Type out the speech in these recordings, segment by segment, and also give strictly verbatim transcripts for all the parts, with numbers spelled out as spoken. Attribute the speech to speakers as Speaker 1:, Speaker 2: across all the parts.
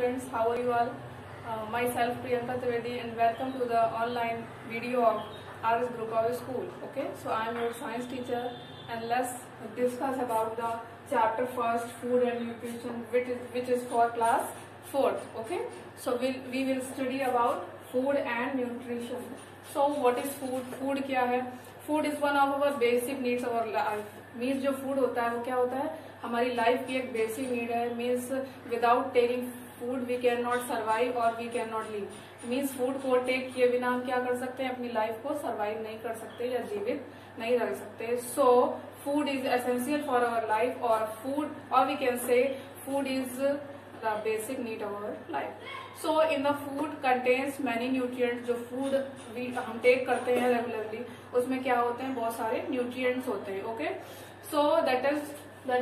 Speaker 1: students, how are you all? Uh, myself Priyanka Trivedi and welcome to the online video of R S Group of School. Okay, so I am your science teacher and let's discuss about the chapter first, food and nutrition, which is which is for class fourth. Okay, so we we'll, we will study about food and nutrition. So what is food? Food क्या है? Food is one of our basic needs of our life. Means जो food होता है वो क्या होता है, हमारी लाइफ की एक बेसिक नीड है. Means without taking food we can not survive और we can not live. Means food को टेक किए बिना हम क्या कर सकते हैं, अपनी लाइफ को सर्वाइव नहीं कर सकते या जीवित नहीं रह सकते. So food is essential for our life और फूड और we can say food is the basic need of our life. So in the food contains many nutrients. जो फूड वी हम टेक करते हैं रेगुलरली उसमें क्या होते हैं, बहुत सारे न्यूट्रिएंट्स होते हैं. Okay, so that is that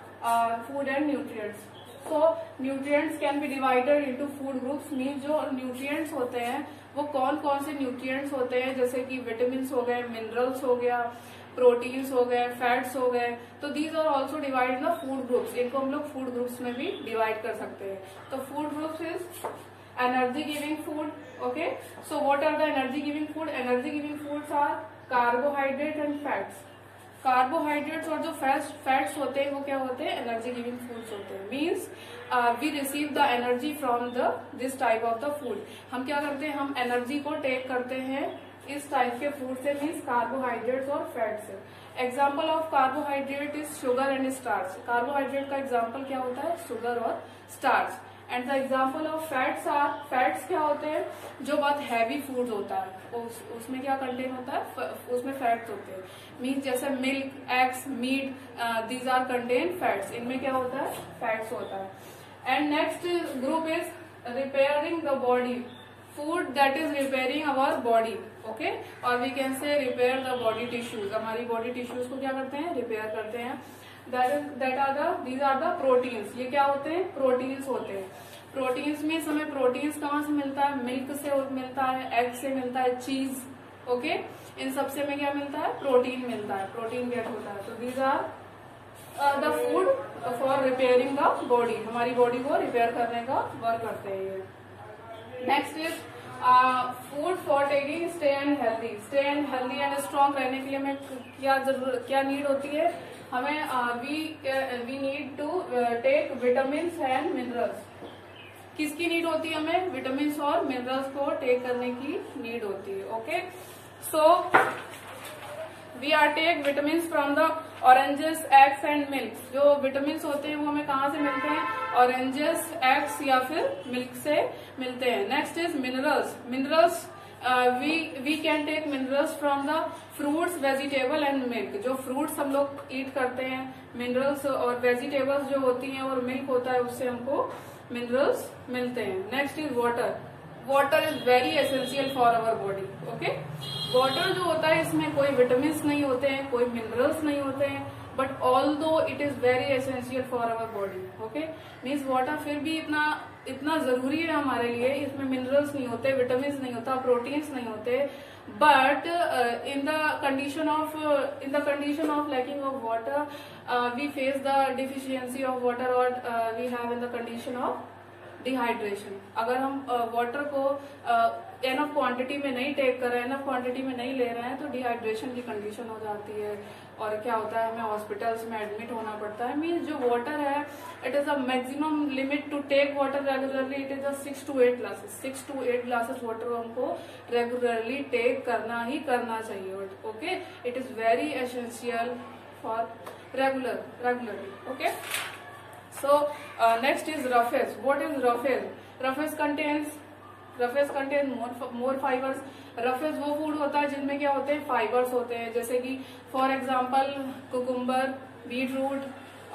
Speaker 1: are food and nutrients. So nutrients can be divided into food groups. Mean जो न्यूट्रिएंट्स होते हैं वो कौन कौन से न्यूट्रिएंट्स होते हैं, जैसे कि विटामिन हो गए, मिनरल्स हो गया, प्रोटीन्स हो गए, फैट्स हो गए. तो these are also divide in the food groups. इनको हम लोग फूड ग्रुप्स में भी डिवाइड कर सकते हैं. तो food groups is energy giving food. Okay, so what are the energy giving food? Energy giving foods are carbohydrate and fats. Carbohydrates और जो फैट्स फैट्स होते हैं वो क्या होते हैं, एनर्जी गिविंग फूड्स होते हैं. Means we receive the energy from the this type of the food. हम क्या करते हैं, हम एनर्जी को टेक करते हैं इस टाइप के फूड से, मीन्स कार्बोहाइड्रेट्स और फैट से. Example of carbohydrate is sugar and starch. Carbohydrate का एग्जाम्पल क्या होता है, शुगर और starch. And the example of fats are, fats क्या होते हैं, जो बहुत हैवी फूड होता है उस, उसमें क्या कंटेन होता है, उसमें फैट्स होते हैं. मीन्स जैसे milk, eggs, meat, these are contain fats. इनमें क्या होता है, फैट्स होता है. And next group is repairing the body. Food that is repairing our body. Okay, और we can say repair the body tissues. हमारी बॉडी टिश्यूज को क्या करते हैं, रिपेयर करते हैं. That is that are the these are the proteins. ये क्या होते हैं, प्रोटीन्स होते हैं. प्रोटीन्स में हमें प्रोटीन्स कहाँ से मिलता है, मिल्क से मिलता है, एग से मिलता है, चीज. ओके, इन सबसे में क्या मिलता है, प्रोटीन मिलता है, प्रोटीन गेट होता है. तो these are the food for repairing the body. हमारी बॉडी को रिपेयर करने का वर्क करते हैं ये. Next is food for taking stay and healthy. Stay and healthy and strong रहने के लिए हमें क्या जरूरत, क्या नीड होती है, हमें we we need to take vitamin and minerals. किसकी नीड होती है, हमें विटामिन और मिनरल्स को टेक करने की नीड होती है. Okay, so we are take vitamin from the oranges, eggs and milk. जो विटामिन होते हैं वो हमें कहाँ से मिलते हैं, ऑरेंजेस, एग्स या फिर मिल्क से मिलते हैं. Next is minerals. Minerals we we can take minerals from the fruits, vegetable and milk. जो फ्रूट्स हम लोग ईट करते हैं, मिनरल्स और वेजिटेबल्स जो होती हैं और मिल्क होता है, उससे हमको मिनरल्स मिलते हैं. Next is water. Water is very essential for our body. Okay, water जो होता है इसमें कोई विटामिन नहीं होते हैं, कोई मिनरल्स नहीं होते हैं, but although it is very essential for our body. Okay, means water फिर भी इतना इतना जरूरी है हमारे लिए. इसमें मिनरल्स नहीं होते, विटामिन नहीं होता, प्रोटीन्स नहीं होते, but in the condition of in the condition of lacking of water we face the deficiency of water और we have in the condition of dehydration. अगर हम वाटर uh, को एनफ uh, क्वांटिटी में नहीं take कर रहे हैं, enough quantity में नहीं ले रहे हैं, तो डिहाइड्रेशन की कंडीशन हो जाती है और क्या होता है, हमें हॉस्पिटल्स में एडमिट होना पड़ता है. मीन्स जो वाटर है it is a maximum limit to take water regularly. It is a six to eight glasses six to eight glasses water हमको रेगुलरली टेक करना ही करना चाहिए. Okay, it is very essential for regular regularly. Okay, so uh, next is roughage. What is roughage? Roughage contains roughage contains more more fibers. roughage वो food होता है जिनमें क्या होते हैं, फाइबर्स होते हैं. जैसे कि for example cucumber, beetroot,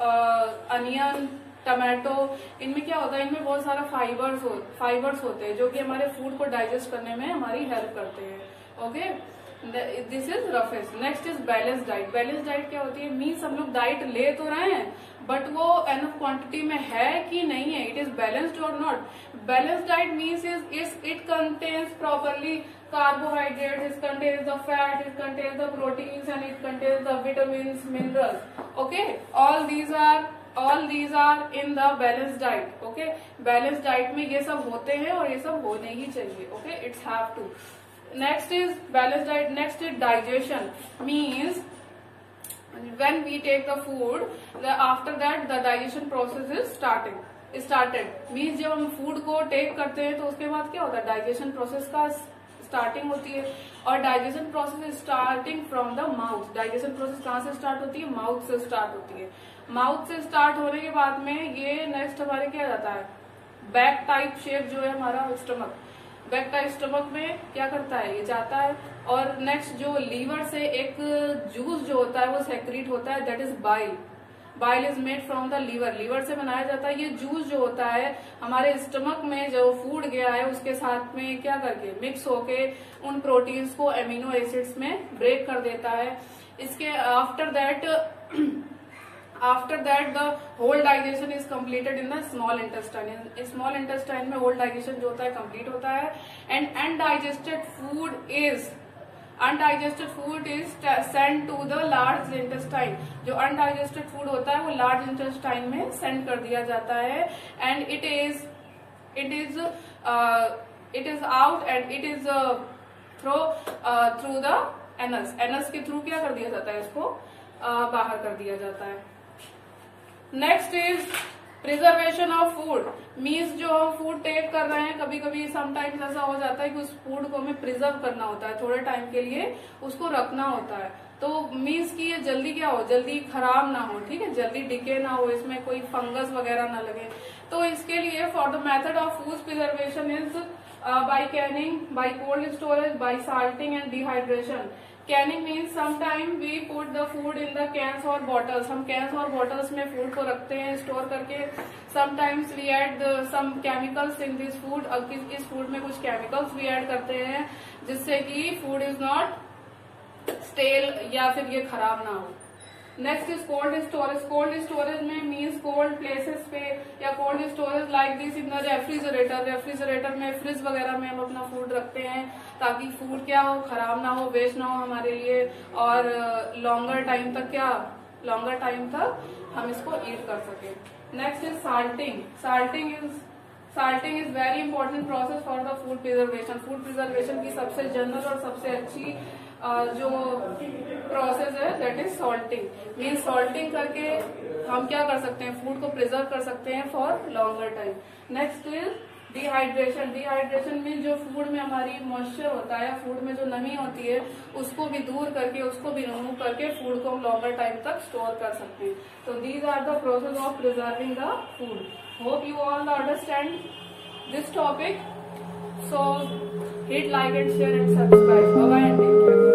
Speaker 1: onion, tomato. इनमें क्या होता है, इनमें बहुत सारा फाइबर्स हो फाइबर्स होते हैं जो कि हमारे फूड को डाइजेस्ट करने में हमारी हेल्प करते हैं. Okay, this is roughage. Next is balance diet. Balance diet क्या होती है, मीन्स हम लोग डाइट ले तो रहे हैं बट वो एनफ क्वांटिटी में है कि नहीं है, इट इज बैलेंस्ड और not. Balance diet means is is it contains properly carbohydrates, it contains the fat, it contains the proteins and it contains the vitamins, minerals. Okay, all these are all these are in the balance diet. Okay, balance diet में ये सब होते हैं और ये सब होने ही चाहिए। Okay, it's have to. Next is balance diet. Next is digestion, means when we take the food, the after that the digestion process is starting started means जब हम फूड को टेक करते हैं तो उसके बाद क्या होता है, डाइजेशन प्रोसेस का स्टार्टिंग होती है। और digestion process starting from the mouth. Digestion process कहाँ से स्टार्ट होती है, माउथ से स्टार्ट होती है। माउथ से स्टार्ट होने के बाद में ये नेक्स्ट हमारे क्या जाता है, बैक टाइप शेप जो है हमारा स्टमक, बैक टाइप स्टमक में क्या करता है, ये जाता है। और नेक्स्ट जो लीवर से एक जूस जो होता है वो सेक्रीट होता है, that is bile. Bile is made from the liver, liver से बनाया जाता है। ये जूस जो होता है हमारे स्टमक में जो फूड गया है उसके साथ में क्या करके मिक्स होके उन प्रोटीन्स को एमिनो एसिड्स में ब्रेक कर देता है। इसके after that after that the whole digestion is completed in the small intestine. Small intestine में होल डाइजेशन जो होता है कंप्लीट होता है। And undigested food is undigested food is send to the large intestine. जो अनडाइजेस्टेड फूड होता है वो लार्ज इंटेस्टाइन में सेंड कर दिया जाता है। And it is it is it is out and it is through through the anus. Anus के थ्रू क्या कर दिया जाता है, इसको uh, बाहर कर दिया जाता है। Next is preservation of food, means जो हम फूड टेक कर रहे हैं कभी कभी समटाइम्स ऐसा हो जाता है कि उस फूड को हमें प्रिजर्व करना होता है, थोड़े टाइम के लिए उसको रखना होता है। तो मीन्स कि ये जल्दी क्या हो, जल्दी खराब ना हो, ठीक है, जल्दी डिके ना हो, इसमें कोई फंगस वगैरह ना लगे। तो इसके लिए for the method of food preservation is by canning, by cold storage, by salting and dehydration. Canning means sometime we put the food in the cans और बॉटल्स। हम कैंस और बॉटल्स में फूड को रखते हैं स्टोर करके। Sometimes we add some chemicals in this food. इस फूड में कुछ केमिकल्स भी ऐड करते हैं जिससे कि फूड इज नॉट स्टेल या फिर ये खराब ना हो। Next is cold storage. Cold storage में मीन्स कोल्ड प्लेसेस पे या cold storage like this in the refrigerator. Refrigerator में, फ्रिज वगैरह में हम अपना फूड रखते हैं ताकि फूड क्या हो, खराब ना हो, वेस्ट ना हो हमारे लिए, और लॉन्गर टाइम तक क्या लॉन्गर टाइम तक हम इसको ईट कर सके। Next is salting. Salting is salting is very important process for the food preservation. Food preservation की सबसे जनरल और सबसे अच्छी Uh, जो प्रोसेस है that is salting. Mean salting करके हम क्या कर सकते हैं, फूड को प्रिजर्व कर सकते हैं for longer time. Next is dehydration. Dehydration mean जो फूड में हमारी मॉइस्चर होता है, फूड में जो नमी होती है उसको भी दूर करके, उसको भी रिमूव करके फूड को हम लॉन्गर टाइम तक स्टोर कर सकते हैं। तो these are the process of preserving the food. Hope you all understand this topic. So hit like and share and subscribe. Bye bye and take care.